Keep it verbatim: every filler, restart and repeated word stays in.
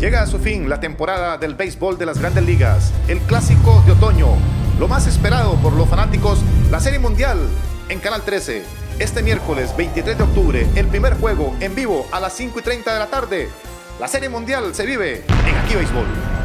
Llega a su fin la temporada del béisbol de las Grandes Ligas, el clásico de otoño, lo más esperado por los fanáticos, la Serie Mundial en Canal trece. Este miércoles veintitrés de octubre, el primer juego en vivo a las cinco y treinta de la tarde. La Serie Mundial se vive en Aquí Béisbol.